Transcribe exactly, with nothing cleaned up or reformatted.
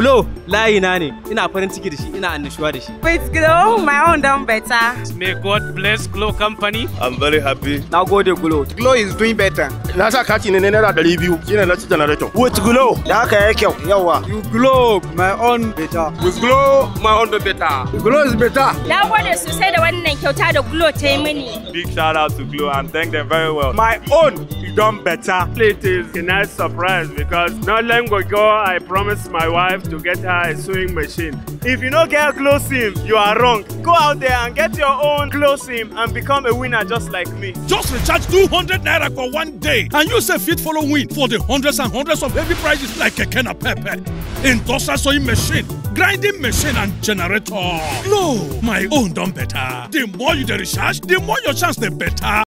Glow layi na ne. Ina farin ciki da shi, ina annashuwa da shi. With Glow, my own done better. May God bless Glow Company. I'm very happy. Na gode Glow. Glow is doing better. Na sa kati ne naira ɗari biyu shine na ci generator. With Glow da haka ya kyau. Yawa. You Glow, my own better. With Glow, my own better. Glow is better. Na gode sosai da wannan kyauta da Glow ta yi mini. Big shout out to Glow and thank them very well. My own is done better. It is a nice surprise because not long ago I promised my wife to get her a sewing machine. If you don't get Glow SIM, you are wrong. Go out there and get your own Glow SIM and become a winner just like me. Just recharge two hundred naira for one day and you say fit follow win for the hundreds and hundreds of heavy prizes like a Kano pepper, industrial sewing machine, grinding machine and generator. Glow, my own done better. The more you dey recharge, the more your chance the better.